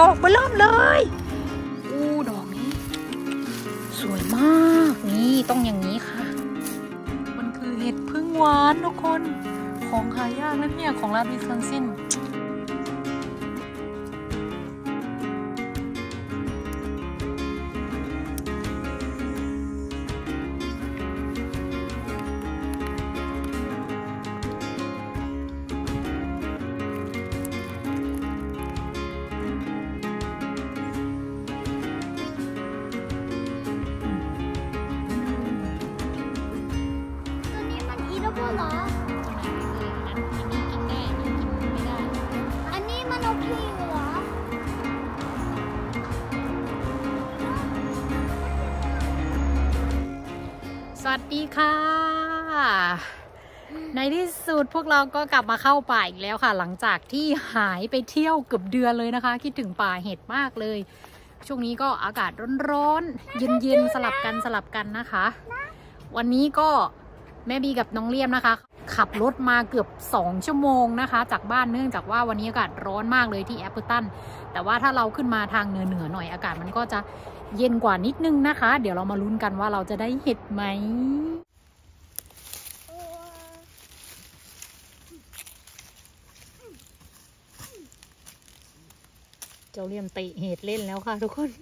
อกเบอร์เริ่มเลยดอกนี้สวยมากนี่ต้องอย่างนี้ค่ะมันคือเห็ดพึ่งหวานทุกคนของหายากนะเนี่ยของรัฐวิสคอนซินสวัสดีค่ะในที่สุดพวกเราก็กลับมาเข้าป่าอีกแล้วค่ะหลังจากที่หายไปเที่ยวเกือบเดือนเลยนะคะคิดถึงป่าเห็ดมากเลยช่วงนี้ก็อากาศร้อนๆเย็นๆสลับกันนะคะวันนี้ก็แม่บีกับน้องเลี่ยมนะคะขับรถมาเกือบ2 ชั่วโมงนะคะจากบ้านเนื่องจากว่าวันนี้อากาศร้อนมากเลยที่แอปเปิลตันแต่ว่าถ้าเราขึ้นมาทางเหนือหน่อยอากาศมันก็จะเย็นกว่านิดนึงนะคะเดี๋ยวเรามาลุ้นกันว่าเราจะได้เห็ดไหมเจ้าเลี่ยมเตะเห็ดเล่นแล้วค่ะทุกคน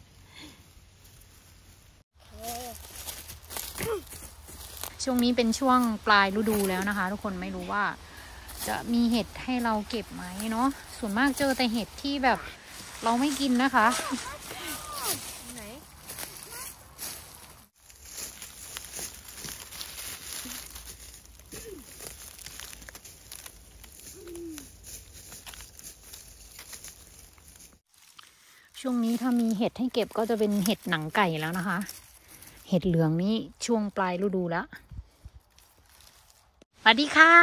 ช่วงนี้เป็นช่วงปลายฤดูแล้วนะคะทุกคนไม่รู้ว่าจะมีเห็ดให้เราเก็บไหมเนาะส่วนมากเจอแต่เห็ดที่แบบเราไม่กินนะคะช่วงนี้ถ้ามีเห็ดให้เก็บก็จะเป็นเห็ดหนังไก่แล้วนะคะเห็ดเหลืองนี้ช่วงปลายฤดูแล้วสวัสดีค่ะ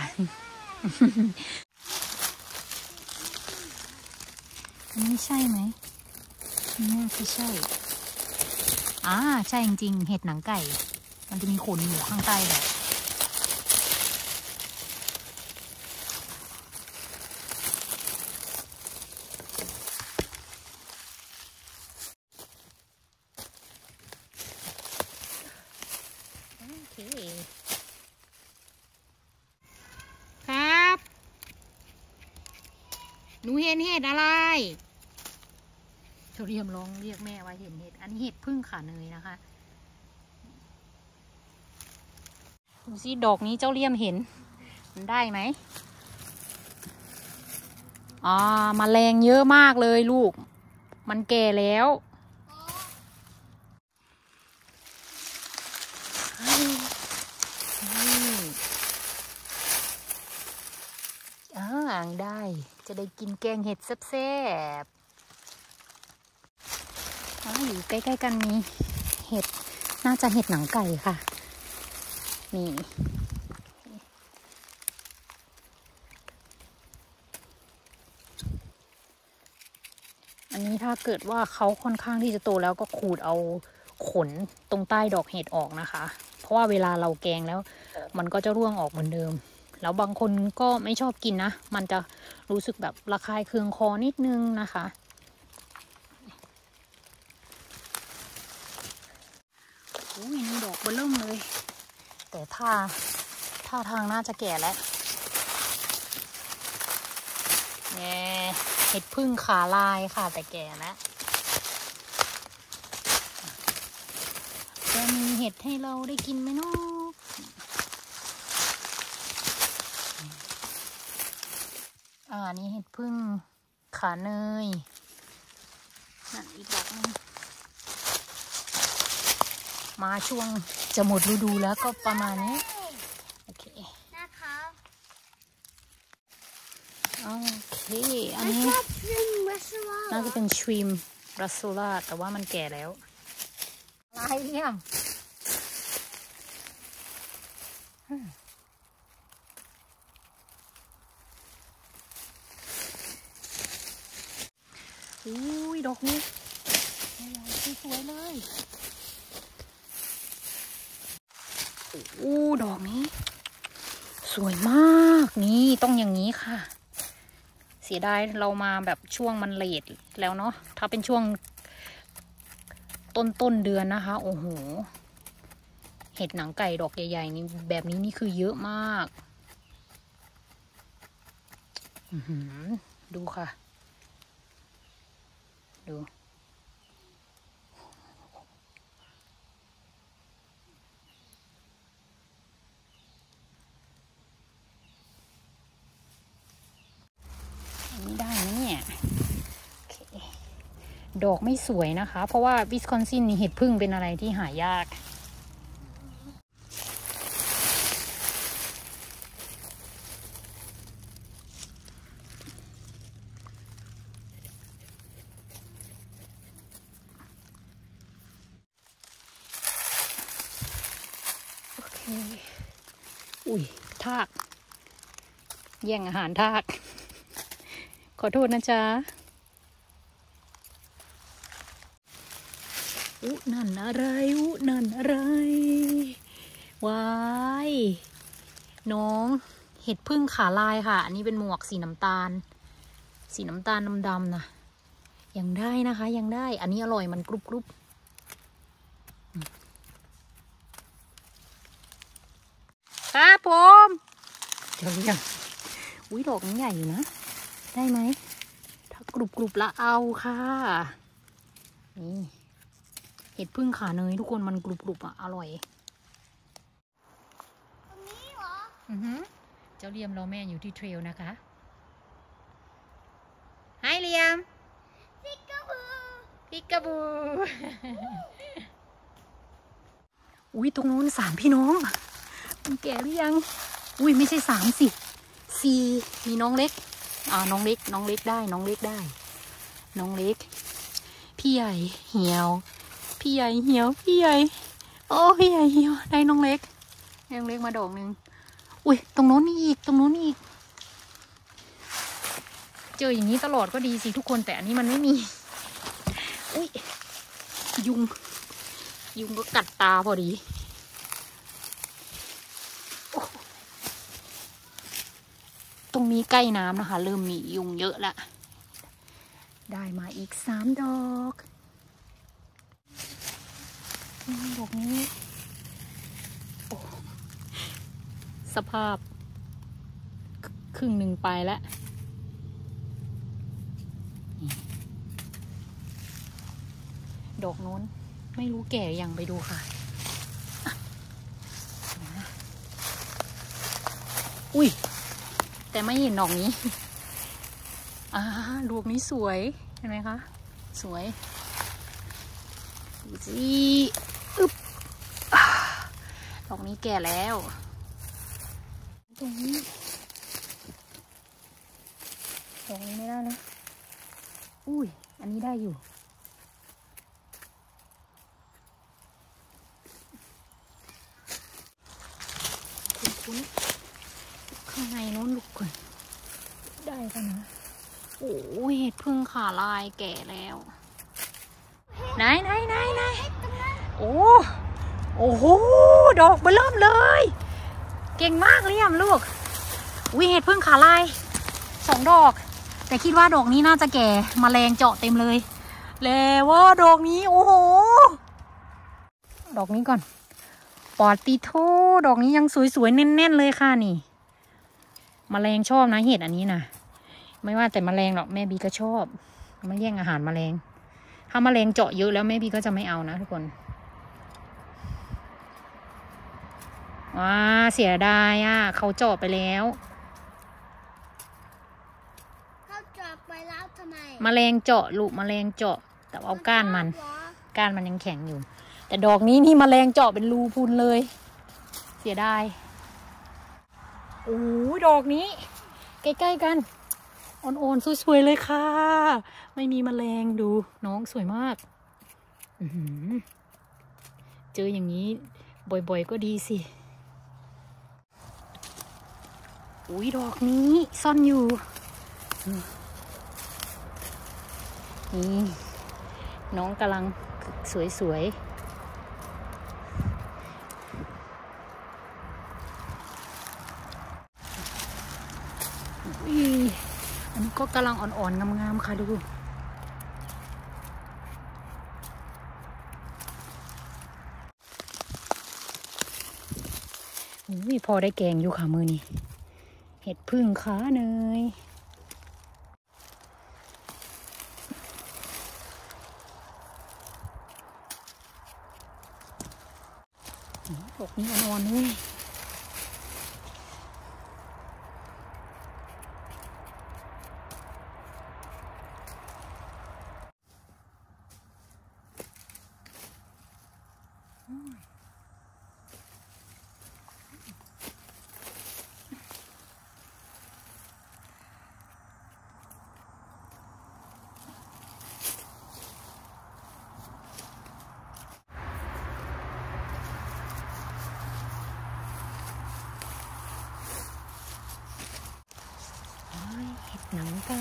นี่ใช่ไหมน่าจะใช่ใช่จริงๆเห็ดหนังไก่มันจะมีขนอยู่ข้างใต้แบบครับหนูเห็นเห็ดอะไรเจ้าเรียมร้องเรียกแม่ว่าเห็นเห็ดอันนี้เห็ดพึ่งขาเนยนะคะดูสิดอกนี้เจ้าเรียมเห็นมันได้ไหมแมลงเยอะมากเลยลูกมันแก่แล้วได้จะได้กินแกงเห็ดแซ่บๆอยู่ใกล้ๆกันมีเห็ดน่าจะเห็ดหนังไก่ค่ะนี่อันนี้ถ้าเกิดว่าเขาค่อนข้างที่จะโตแล้วก็ขูดเอาขนตรงใต้ดอกเห็ดออกนะคะเพราะว่าเวลาเราแกงแล้วมันก็จะร่วงออกเหมือนเดิมแล้วบางคนก็ไม่ชอบกินนะมันจะรู้สึกแบบระคายเคืองคอนิดนึงนะคะนี่ดอกเบอร์เริ่มเลยแต่ท่าทางน่าจะแก่แล้วเห็ดพึ่งขาลายค่ะแต่แก่แล้วจะมีเห็ดให้เราได้กินไหมเนาะนี่เห็ดพึ่งขาเนยนั่นอีกดอกนึงมาช่วงจะหมดฤดูแล้วก็ประมาณนี้โอเคนะคะโอเคอันนี้น่าจะเป็นชรีมรัสโซล่าแต่ว่ามันแก่แล้วอะไรเนี่ยดอกนี้สวยเลยดอกนี้สวยมากนี่ต้องอย่างนี้ค่ะเสียดายเรามาแบบช่วงมันเลทแล้วเนาะถ้าเป็นช่วงต้นเดือนนะคะโอ้โหเห็ดหนังไก่ดอกใหญ่ๆนี่แบบนี้นี่คือเยอะมากดูค่ะดูอันนี้ได้ไหมเนี่ยดอกไม่สวยนะคะเพราะว่าวิสคอนซินนี่เห็ดพึ่งเป็นอะไรที่หายากโอเคอุ้ยทากแย่งอาหารทากขอโทษนะจ๊ะนั่นอะไรนั่นอะไรว้ายน้องเห็ดพึ่งขาลายค่ะอันนี้เป็นหมวกสีน้ำตาลดำๆนะยังได้นะคะยังได้อันนี้อร่อยมันกรุบครับผมเดี๋ยวยังอุ้ยดอกนี้ใหญ่อยู่นะได้ไหมถ้ากรุบละเอาค่ะนี่เห็ดพึ่งขาเนยทุกคนมันกรุบอ่ะอร่อยตรงนี้เหรอเจ้าเลียมรอแม่อยู่ที่เทรลนะคะไฮเลียมพิกาบูอุ้ยตรงนู้น3พี่น้องมันแก่หรือยังอุ้ยไม่ใช่3สิ4มีน้องเล็กน้องเล็กได้น้องเล็กพี่ใหญ่เหี่ยวพี่ใหญ่โอ้พี่ใหญ่เหี่ยวได้น้องเล็กมาดอกนึงอุ้ยตรงโน้นนี่อีกเจออย่างนี้ตลอดก็ดีสิทุกคนแต่อันนี้มันไม่มีอุ้ยยุงก็กัดตาพอดีตรงนี้ใกล้น้ำนะคะเริ่มมียุงเยอะละได้มาอีก3 ดอกดอกนี้สภาพครึ่งหนึ่งไปแล้วดอกโน้นไม่รู้แก่ยังไปดูค่ะอุ้ยแต่ไม่เห็นดอกนี้ดอกนี้สวยเห็นไหมคะสวยดูสิดอกนี้แก่แล้วตรงนี้ดอกนี้ไม่ได้แล้วอุ้ยอันนี้ได้อยู่คุ้นข้างในโน้นลูกก่อนได้กันนะโอ้เห็ดพึ่งขาลายแก่แล้วไหนโอ้โหดอกเบลิ่มเลยเก่งมากเลยอ่ะลูกเห็ดพึ่งขาลาย2 ดอกแต่คิดว่าดอกนี้น่าจะแก่แมลงเจาะเต็มเลยแล้วว่าดอกนี้โอ้โหดอกนี้ก่อนปอติโทดอกนี้ยังสวยๆแน่นๆเลยค่ะนี่แมลงชอบนะเห็ดอันนี้นะไม่ว่าแต่แมลงหรอกแม่บีก็ชอบไม่แย่งอาหารแมลงถ้าแมลงเจาะเยอะแล้วแม่บีก็จะไม่เอานะทุกคนเสียดายเขาเจาะไปแล้วเขาเจาะไปแล้วทำไมแมลงเจาะลูกแมลงเจาะแต่เอาก้านมันยังแข็งอยู่แต่ดอกนี้นี่แมลงเจาะเป็นรูพุนเลยเสียดายโอ้ดอกนี้ใกล้ๆกันอ่อนๆสวยๆเลยค่ะไม่มีแมลงดูน้องสวยมากเจออย่างนี้บ่อยๆก็ดีสิอุ้ยดอกนี้ซ่อนอยู่นี่น้องกำลังสวยๆอันนี้ก็กำลังอ่อนๆงามๆค่ะดูอุ้ยพอได้แกงอยู่ค่ะมือนี่เห็ดพึ่งขาเนยดอกนี้อ่อนๆเลยหนังไก่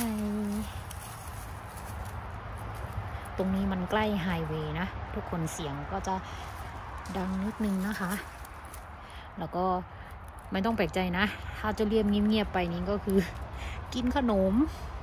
ตรงนี้มันใกล้ไฮเวย์นะทุกคนเสียงก็จะดังนิดนึงนะคะแล้วก็ไม่ต้องแปลกใจนะถ้าจะเรียบเงียบๆไปนี้ก็คือกินขนม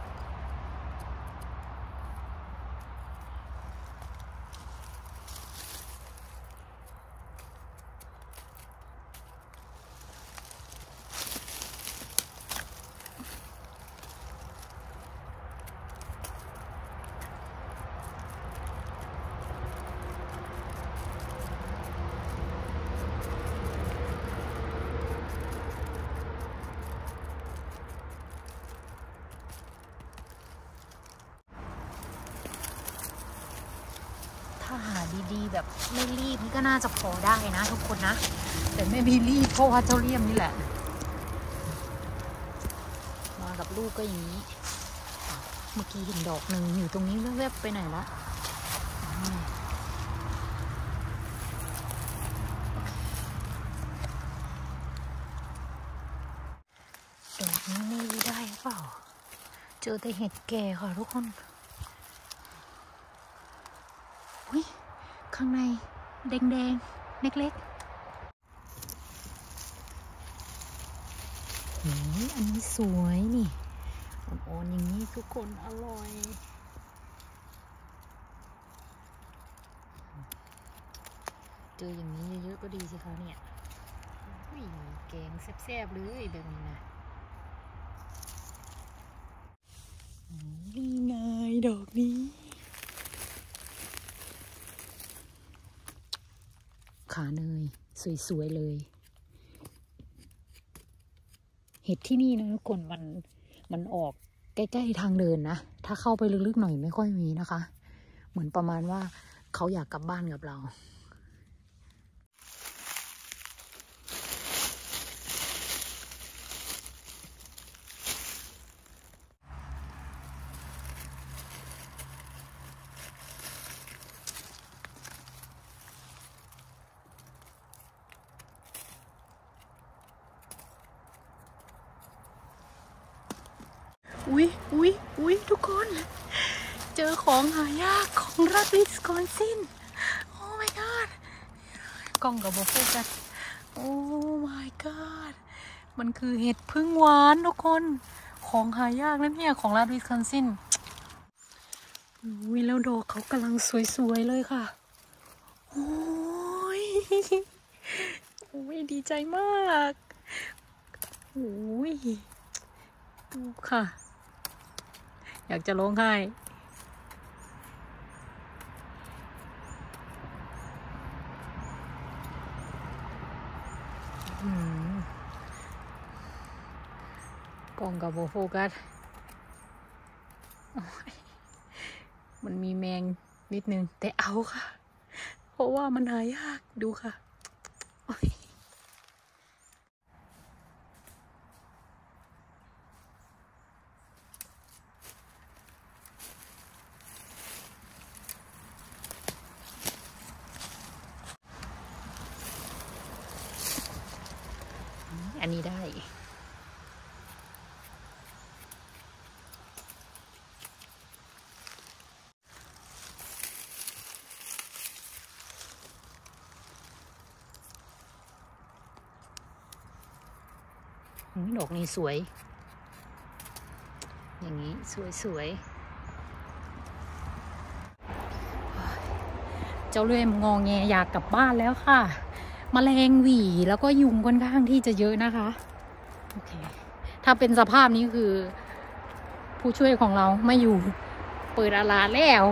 ถ้าหาดีๆแบบไม่รีบนี่ก็น่าจะพอได้นะทุกคนนะแต่ไม่มีรีบเพราะว่าเจ้าเลี่ยมนี่แหละมากับลูกก็อย่างนี้เมื่อกี้เห็นดอกหนึ่งอยู่ตรงนี้แวบๆไปไหนละดอกนี้ไม่รู้ได้เปล่าเจอแต่เห็ดแก่ค่ะทุกคนอุ้ยข้างในแดงๆเล็กๆอันนี้สวยนี่อ่อนๆอย่างนี้ทุกคนอร่อยเจออย่างนี้เยอะๆก็ดีสิคะเนี่ยแกงแซ่บๆเลยแบบนี้นะนี่ไงดอกนี้ขาเนยสวยๆเลยเห็ดที่นี่นะทุกคนมันออกใกล้ๆทางเดินนะถ้าเข้าไปลึกๆหน่อยไม่ค่อยมีนะคะเหมือนประมาณว่าเขาอยากกลับบ้านกับเราอุ๊ยทุกคนเจอของหายากของรัฐวิสคอนซินโอ้ my god กล้องกับโบโฟกัสโอ้ my god มันคือเห็ดพึ่งหวานทุกคนของหายากนั่นเนี่ยของรัฐวิสคอนซินอุ๊ยแล้วดอกเขากำลังสวยๆเลยค่ะโอ้ยดีใจมากโอ้ยดูค่ะอยากจะร้องไห้กล้องกับโบโฟกัสมันมีแมงนิดนึงแต่เอาค่ะเพราะว่ามันหายากดูค่ะอันนี้ได้ดอกนี้สวยอย่างนี้สวยๆเจ้าเลื่อยงอแงอยากกลับบ้านแล้วค่ะแมลงหวี่แล้วก็ยุงค่อนข้างที่จะเยอะนะคะโอเคถ้าเป็นสภาพนี้คือผู้ช่วยของเราไม่อยู่เปิดอาลาแล้ว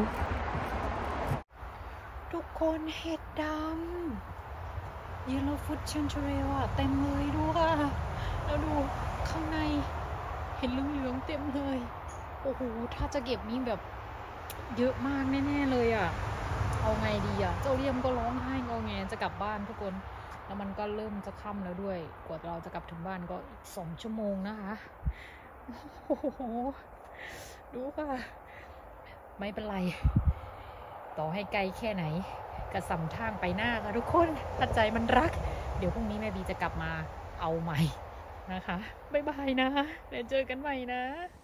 ทุกคนเห็ดดำเยลโลฟุตชันเชอเรลเต็มเลยดูค่ะแล้วดูข้างในเห็ดเหลืองๆเต็มเลยโอ้โหถ้าจะเก็บนี่แบบเยอะมากแน่ๆเลยอ่ะเอาไงดีอ่ะเจ้าเลี่ยมก็ร้องไห้งอแงจะกลับบ้านทุกคนแล้วมันก็เริ่มจะค่ำแล้วด้วยกว่าเราจะกลับถึงบ้านก็อีก2 ชั่วโมงนะคะโอ้โหดูค่ะไม่เป็นไรต่อให้ไกลแค่ไหนกระสำทางไปหน้าค่ะทุกคนถ้าใจมันรักเดี๋ยวพรุ่งนี้แม่บีจะกลับมาเอาใหม่นะคะบ๊ายบายนะเดี๋ยวเจอกันใหม่นะ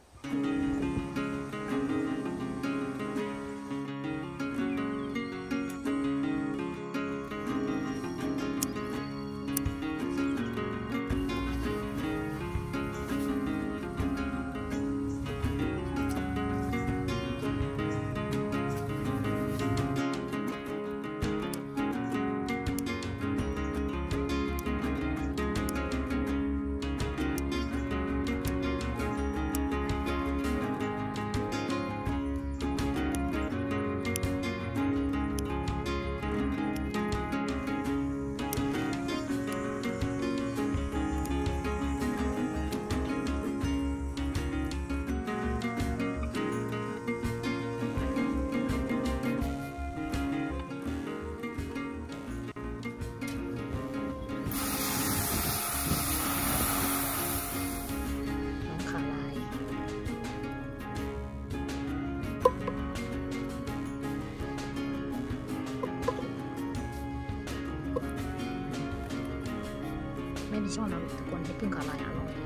ไม่มีช่องนะทุกคนให้พึ่งขาลายอร่อย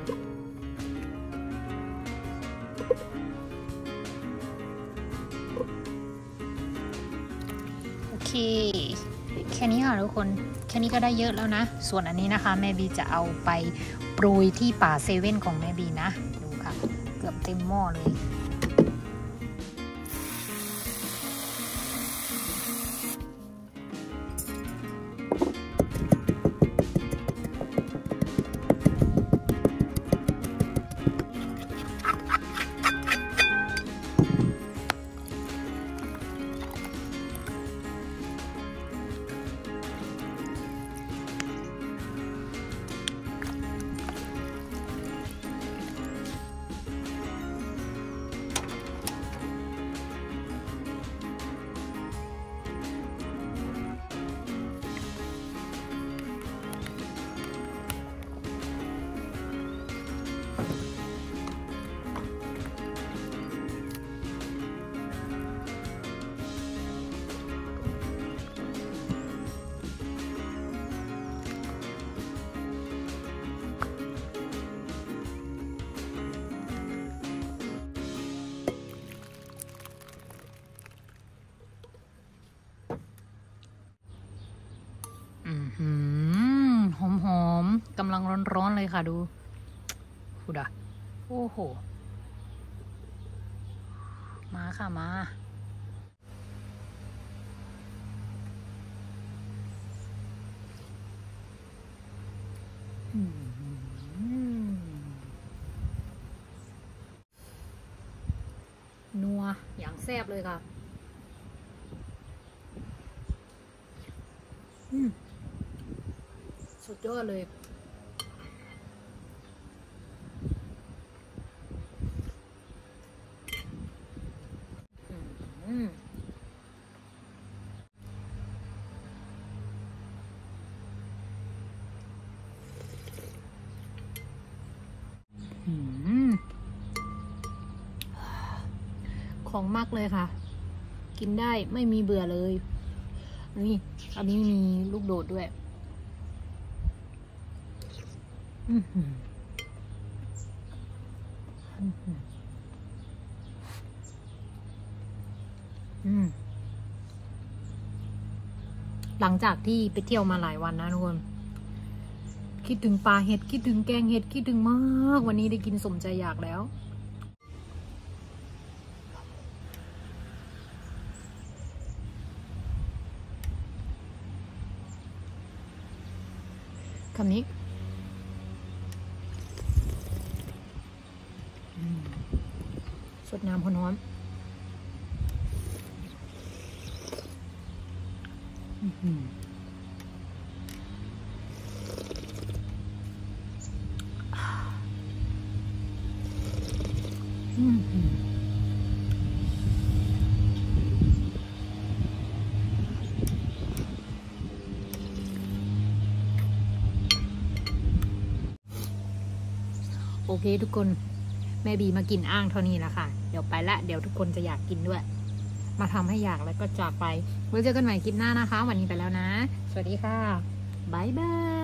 โอเคแค่นี้ค่ะทุกคนแค่นี้ก็ได้เยอะแล้วนะส่วนอันนี้นะคะแม่บีจะเอาไปโปรยที่ป่าเซเว่นของแม่บีนะดูค่ะเกือบเต็มหม้อเลยหอมๆกำลังร้อนๆเลยค่ะดูดะโอ้โหมาค่ะมานัวอย่างแซ่บเลยค่ะสุดยอดเลยของมากเลยค่ะกินได้ไม่มีเบื่อเลยนี่อันนี้มีลูกโดดด้วยหลังจากที่ไปเที่ยวมาหลายวันนะทุกคนคิดถึงปลาเห็ดคิดถึงแกงเห็ดคิดถึงมากวันนี้ได้กินสมใจอยากแล้วคำนี้สดน้ำพอน้อมโอเคทุกคนแม่บีมากินอ้างเท่านี้แล้วค่ะเดี๋ยวไปละเดี๋ยวทุกคนจะอยากกินด้วยมาทำให้อยากแล้วก็จากไปไว้เจอกันใหม่คลิปหน้านะคะวันนี้ไปแล้วนะสวัสดีค่ะบ๊ายบาย